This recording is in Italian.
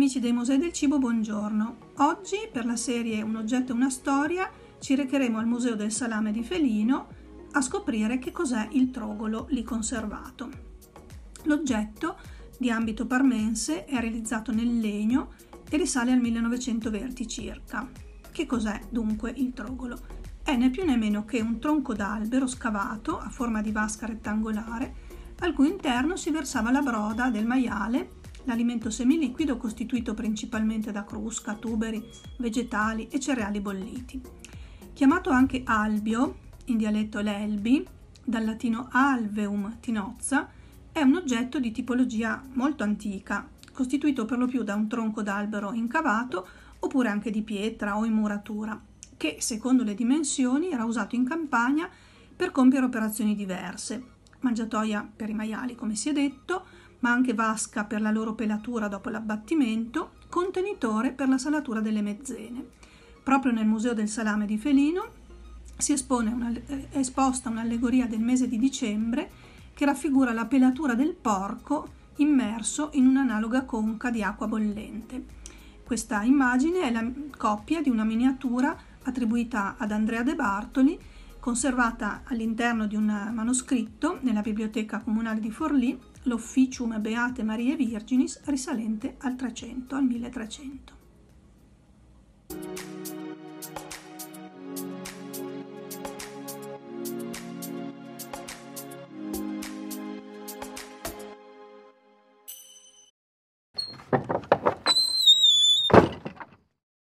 Amici dei Musei del Cibo, buongiorno. Oggi, per la serie Un oggetto e una storia, ci recheremo al Museo del Salame di Felino a scoprire che cos'è il trogolo lì conservato. L'oggetto, di ambito parmense, è realizzato nel legno e risale al 1920 circa. Che cos'è dunque il trogolo? È né più né meno che un tronco d'albero scavato a forma di vasca rettangolare, al cui interno si versava la broda del maiale, l'alimento semiliquido costituito principalmente da crusca, tuberi, vegetali e cereali bolliti. Chiamato anche albio, in dialetto l'elbi, dal latino alveum, tinozza, è un oggetto di tipologia molto antica, costituito per lo più da un tronco d'albero incavato oppure anche di pietra o in muratura, che secondo le dimensioni era usato in campagna per compiere operazioni diverse: mangiatoia per i maiali, come si è detto, ma anche vasca per la loro pelatura dopo l'abbattimento, contenitore per la salatura delle mezzene. Proprio nel Museo del Salame di Felino è esposta un'allegoria del mese di dicembre che raffigura la pelatura del porco immerso in un'analoga conca di acqua bollente. Questa immagine è la copia di una miniatura attribuita ad Andrea De Bartoli, conservata all'interno di un manoscritto nella Biblioteca Comunale di Forlì, l'Officium Beate Mariae Virginis, risalente al 1300.